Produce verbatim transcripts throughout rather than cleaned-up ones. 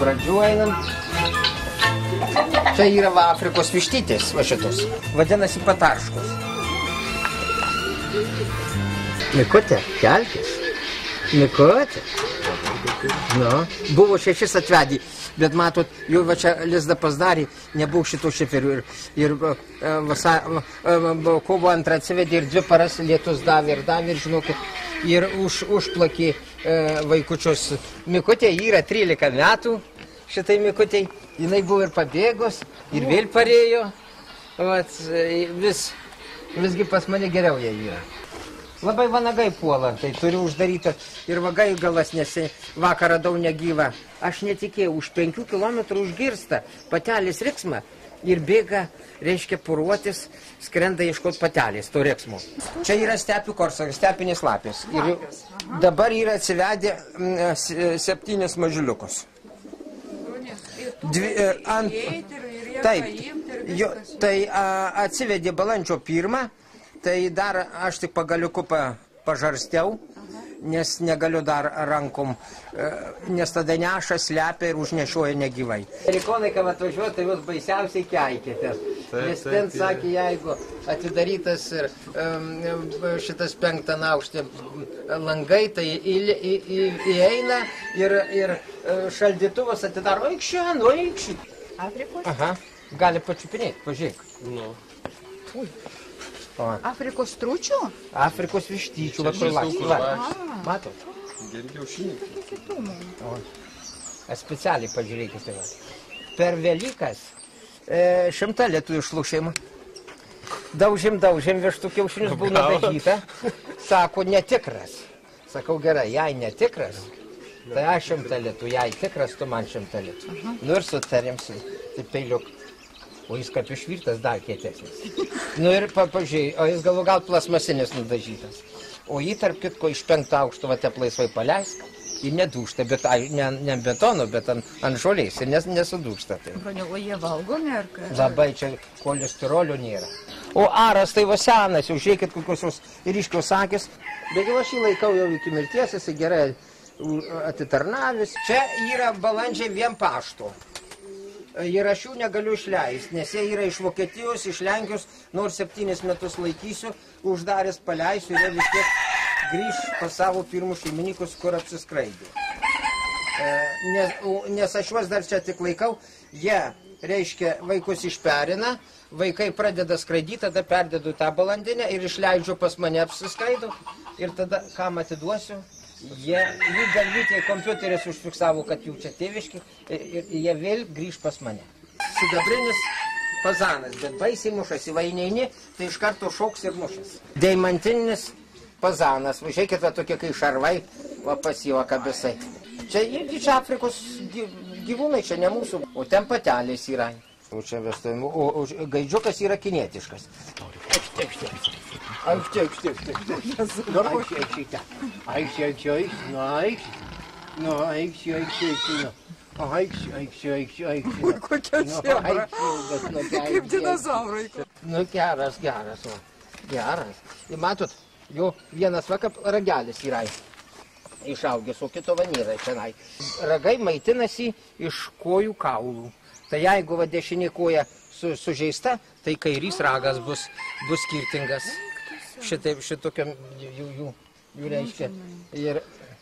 pradžių einam. Čia yra va Afrikos vištytės, va šitos. Vadinasi patarškos. Mikutė, kelkis. Mikutė. Nu, buvo šešis atvedį, bet matot, jau va čia lizdą pasdarė, nebuvo šito šiferių. Ir, ir vasa, kovo antrą atsivedė ir dvi paras lietus davė ir davė, ir žinokit, ir už, užplakė e, vaikučius. Mikutė yra trylika metų, šitai Mikutė, jinai buvo ir pabėgos, ir vėl parėjo, vat, vis, visgi pas mane geriau jie yra. Labai vanagai puola, tai turiu uždaryti ir vagai galas, nes vakar radau negyvą. Aš netikėjau, už penkių kilometrų užgirsta patelės riksmą ir bėga, reiškia, puruotis, skrenda ieškoti patelės, to riksmo. Čia yra stepių korsakas, stepinės lapės. Ir dabar yra atsivedę septynis mažiuliukus. Dvi, ant, taip, jo, tai a, atsivedė balandžio pirmą. Tai dar aš tik pagaliuku pa, pažarstiau, nes negaliu dar rankom, nes tada neša, slepia ir užnešioja negyvai. Amerikonai, kai atvažiuoja, tai jūs baisiausiai keikėtės. Nes ten sakė, jeigu atidarytas ir, um, šitas penktą aukštį langai, tai į, į, į, įeina ir, ir šaldytuvas atidaro. Eik šią, nu eik šį. Afrikos? Aha, gali pačiupinėti, pažiūrėk. Nu. Ui. O. Afrikos stručių? Afrikos vištyčių, va kur lakščiai. Matot? Geri kiaušiniai. Specialiai pažiūrėkit. Tai per Velykas e, šimtą lietuvių išlūšėm. Daužėm, daužėm, vištų kiaušinius buvo nudažyta. Sako, netikras. Sakau, gerai, jei netikras, tai aš šimtą lietų, jei tikras, tu man šimtą lietų. Nu ir sutarėm su tai peiliuk. O jis kaip išvirtas dar kietesnis. Nu ir pažiūrėjai, o jis galų gal plasmasinis nudažytas. O jį tarp kitko iš penkto aukšto va tep laisvai paleisk ir nedūžta, bet ne, ne betono, bet ant, ant žolės ir nes, nesudūžta. Tai. O jie valgomi ar ką? Labai čia cholesterolio nėra. O aras tai va senas, jau žiūrėkit kokios ryškios akis. Bet jau aš jį laikau jau iki mirties, jisai gerai atitarnavis. Čia yra balandžiai vien pašto. Ir aš jų negaliu išleisti, nes jie yra iš Vokietijos, iš Lenkijos, nors septynis metus laikysiu, uždaręs paleisiu ir jie vis tiek grįž pas savo pirmus šeimininkus, kur apsiskraidė. Nes, nes aš juos dar čia tik laikau, jie, reiškia, vaikus išperina, vaikai pradeda skraidyti, tada perdedu tą balandinę ir išleidžiu pas mane apsiskraido ir tada kam atiduosiu. Jie, jų galvytėje kompiuteris užfiksavo, kad jų čia tėviški ir jie vėl grįž pas mane. Sidabrinis pazanas, bet baisiai mušasi, vaineini, tai iš karto šoks ir mušas. Deimantinis pazanas, žiūrėkit, va tokie kai šarvai, va pasijuoka visai. Čia irgi čia Afrikos gyvūnai, čia ne mūsų, o ten patelės yra. O čia vestojimo, o, o gaidžiukas yra kinietiškas. Aikštė, aikštė. Aikštė, aikštė, aikštė. Nu, aikštė, aikštė. Aikštė, aikštė, aikštė. Nu, aikštė. Nu, aikštė, aikštė, aikštė. Aikštė, aikštė, aikštė, aikštė. Ui, kokia šebra. Kaip dinozaurai. Nu, geras, geras, va. Geras. Ir matot, jo vienas va kaip ragelis yra išaugęs, o kito va nėra čionai. Ragai maitinasi iš kojų kaulų. Tai jeigu va dešinė koja su, sužeista, tai kairys ragas bus, bus skirtingas. Šitaip, šitokiam jų, jų, jų reiškia. Ir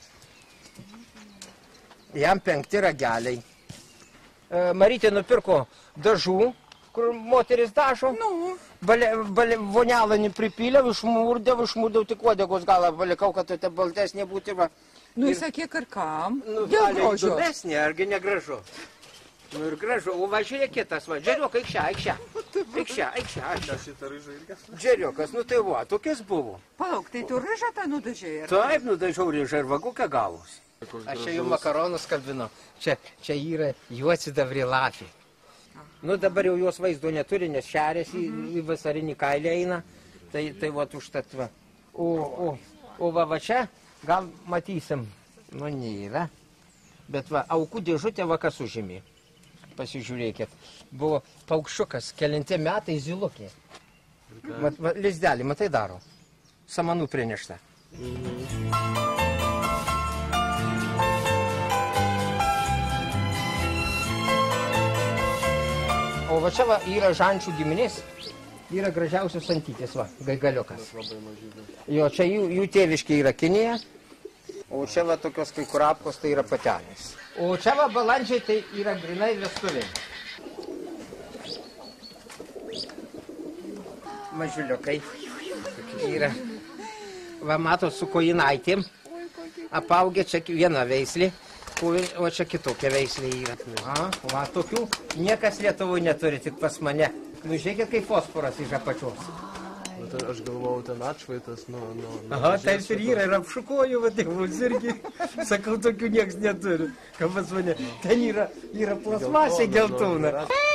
jam penkti rageliai. E, Marytė nupirko dažų, kur moteris dažo. Nu. Bale, bale, vonelą nepripyliau, išmūrdėjau, išmūrdėjau tik uodegos galą, palikau, kad tai baltesnė būti. Va. Nu, jis sakė, ar kam? Nu, dėl grožio. Dubesnė, argi negražu. Nu ir gražu, o va žiūrėk kitas, va, džeriok, aikščia, aikščia, aikščia, aikščia, aikščia. Džeriokas, nu tai va, tokias buvo. Palauk, tai tu ryžą tą nudažiai? Taip, nudažiau ryžą ir vagukę gavus. Aš čia jų makaronus kabinu, čia, čia yra juodsidabrė lapė. Nu dabar jau jos vaizdo neturi, nes šerės į, į vasarinį kailį eina, tai, tai va užtat va. O, o, o va, va čia gal matysim, nu nėra, bet va, aukų dėžutė va kas užėmė. Pasižiūrėkit, buvo paukščiukas, kelinti metai zylukė. Mat, va, lizdelį, matai daro, samanų prinešta. O va čia va yra Žančių giminės. Yra gražiausios santytės, va, gaigaliukas. Jo, čia jų, jų tėviškiai yra Kinija, o čia va tokios kai kurapkos tai yra patelės. O čia va balandžiai tai yra grinai vestuviai. Mažiuliukai yra, va matot, su kojinaitėm, apaugę čia viena veislė, o čia kitokia veislė yra. A, va tokių niekas Lietuvoje neturi, tik pas mane. Nu, žiūrėkit, kaip fosforas iš apačios. Aš galvojau, ten atšvaitas, nu, nu... Aha, taip ir yra, ir apšukuoju, va, tėvus irgi. Sakau, tokių nieks neturi. Ką pas mane, ten yra, yra plasmasė geltona.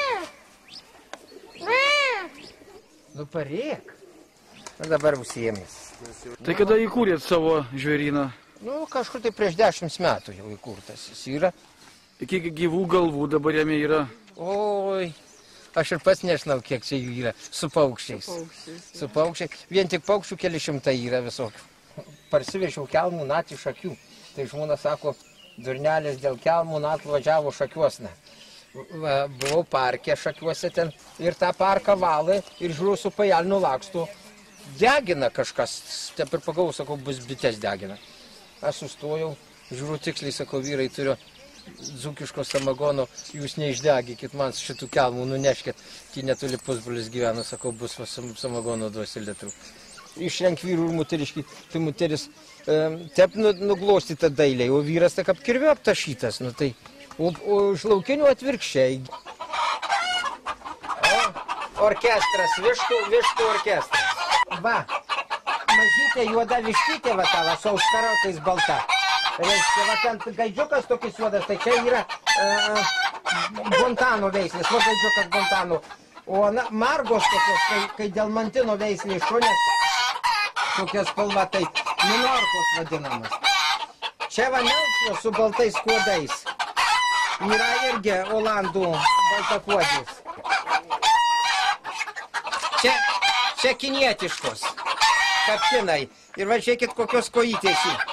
Nu, parėk. Na, dabar užsiėmės. Tai kada įkūrėt savo žvėryną? Nu, kažkur tai prieš dešimt metų jau įkurtas jis yra. Kiek gyvų galvų dabar jame yra? Oi. Aš ir pats nežinau, kiek čia jų yra, su paukščiais. Su paukščiais. Su paukščiais. Vien tik paukščių keli šimtai yra visokių. Parsivežiau kelmų nat iš akių. Tai žmona sako, durnelės dėl kelmų nat važiavo šakiuosne. Buvau parke šakiuose ten ir tą parką valai ir žiūriu su pajelniu lakstu. Degina kažkas. Taip ir pagavau, sakau, bus bitės degina. Aš sustojau, žiūriu tiksliai, sakau, vyrai turiu. Dzūkiško samagono, jūs neišdegykit man šitų kelmų, nuneškit, kai netoli pusbrolis gyvena, sakau, bus samagono duosi litrų. Išrenk vyrų ir moteriškį, tai moteris e, tep nuglostyta dailiai, o vyras tak apkirvio aptašytas, nu tai, o, o iš laukinių atvirkščiai. O, orkestras, vištų, vištų orkestras. Va, mažytė juoda vištytė, va tava, su auskarotais balta. Reiškia, va ten gaidžiukas tokis juodas, tai čia yra e, Bontano veislės, va gaidžiukas Bontano. O na, margos tokios, kai, kai delmantino veislės šunės, tokias spalva, tai minorkos vadinamas. Čia va melsvos su baltais kuodais. Yra irgi olandų baltakuodis. Čia, čia kinietiškos, kaptinai. Ir va žiūrėkit, kokios kojytės jį.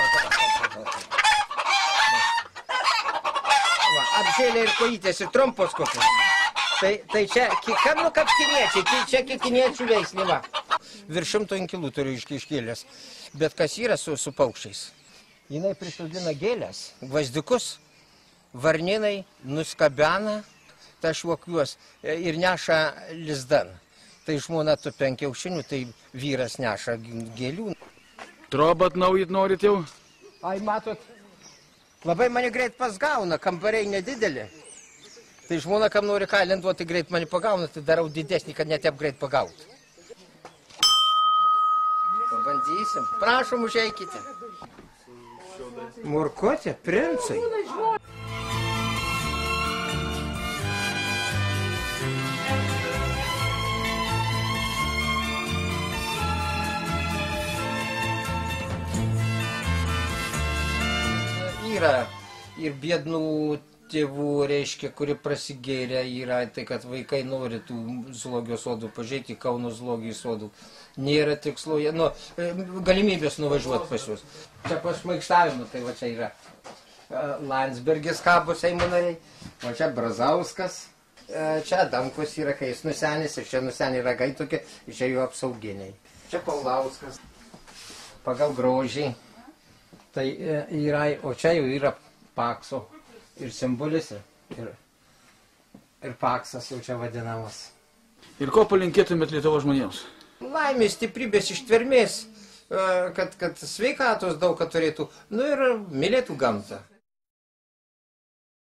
Apžėlė ir kojytės, ir trumpos kokios. Tai, tai čia, kam nu kaip kiniečiai, čia kiniečių veislė, va. Virš šimto inkilų turiu iškėlęs. Bet kas yra su, su paukščiais? Jinai prisodina gėlės, gvazdikus, varninai nuskabena tą švokiuos ir neša lizdan. Tai žmona tupia ant kiaušinių, tai vyras neša gėlių. Trobą atnaujit norit jau? Ai, matot, labai mane greit pasgauna, kambariai nedidelė. Tai žmona, kam nori kailint duoti, greit mane pagauna, tai darau didesnį, kad net taip greit pagaut. Pabandysim. Prašom, užeikite. Murkotė, princai. Yra ir biednų tėvų, reiškia, kuri prasigėrė, yra tai, kad vaikai nori tų zoologijos sodų pažiūrėti, Kauno zoologijos sodų. Nėra tikslo, nu, galimybės nuvažiuoti pas juos. Čia pašmaikštavimų, tai va čia yra Landsbergis kabo Seimo nariai, o čia Brazauskas, čia Adamkus yra, kai jis nusenis, ir čia nusenė ragai tokie, ir čia jų apsauginiai. Čia Paulauskas, pagal grožį. Tai yra, o čia jau yra pakso ir simbolis, ir, ir paksas jau čia vadinamas. Ir ko palinkėtumėt Lietuvos žmonėms? Laimės, stiprybės, ištvermės, kad, kad sveikatos daug kad turėtų, nu ir mylėtų gamtą.